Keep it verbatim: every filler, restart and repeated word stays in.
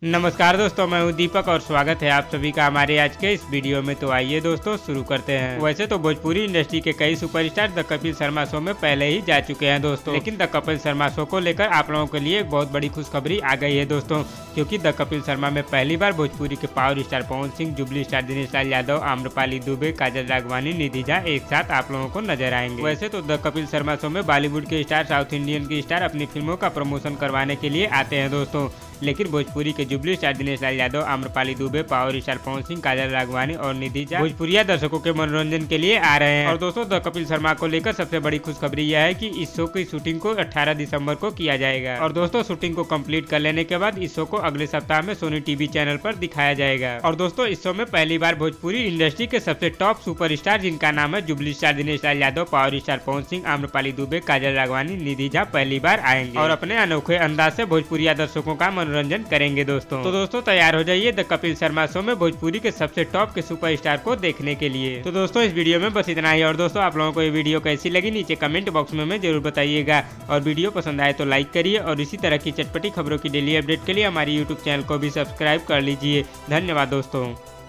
नमस्कार दोस्तों, मैं हूं दीपक और स्वागत है आप सभी का हमारे आज के इस वीडियो में। तो आइए दोस्तों शुरू करते हैं। वैसे तो भोजपुरी इंडस्ट्री के कई superstar the Kapil Sharma show में पहले ही जा चुके हैं दोस्तों, लेकिन द कपिल शर्मा शो को लेकर आप लोगों के लिए एक बहुत बड़ी खुशखबरी आ गई है दोस्तों, क्योंकि द कपिल शर्मा में पहली बार भोजपुरी के power star Pawan Singh, jubilee star Dinesh Lal Yadav, Amrapali Dubey, Kajal Raghwani, Nidhi Jha एक साथ आप लोगों को नजर आएंगे। वैसे तो द कपिल शर्मा शो में बॉलीवुड के स्टार, साउथ इंडियन के स्टार अपनी फिल्मों का प्रमोशन करवाने के लिए आते हैं दोस्तों, लेकिन भोजपुरी के jubilee star Dinesh Lal Yadav, Amrapali Dubey, power star Pawan Singh, Kajal Raghwani और निधि झा भोजपुरिया दर्शकों के मनोरंजन के लिए आ रहे हैं। और दोस्तों द कपिल शर्मा को लेकर सबसे बड़ी खुशखबरी यह है कि इस शो की शूटिंग को अठारह दिसंबर को किया जाएगा और दोस्तों शूटिंग को कंप्लीट कर लेने के बाद इस शो को अगले सप्ताह में सोनी टीवी चैनल पर दिखाया जाएगा। और दोस्तों इस शो में पहली बार भोजपुरी इंडस्ट्री के सबसे टॉप सुपर स्टार, जिनका नाम है jubilee star Dinesh Lal Yadav, power star Pawan Singh, Amrapali Dubey, Kajal Raghwani, Nidhi Jha पहली बार आएंगे और अपने अनोखे अंदाज से भोजपुरिया दर्शकों का मनोरंजन करेंगे दोस्तों। तो दोस्तों तैयार हो जाइए द कपिल शर्मा शो में भोजपुरी के सबसे टॉप के सुपरस्टार को देखने के लिए। तो दोस्तों इस वीडियो में बस इतना ही, और दोस्तों आप लोगों को ये वीडियो कैसी लगी नीचे कमेंट बॉक्स में, में जरूर बताइएगा, और वीडियो पसंद आए तो लाइक करिए, और इसी तरह की चटपटी खबरों की डेली अपडेट के लिए हमारी यूट्यूब चैनल को भी सब्सक्राइब कर लीजिए। धन्यवाद दोस्तों।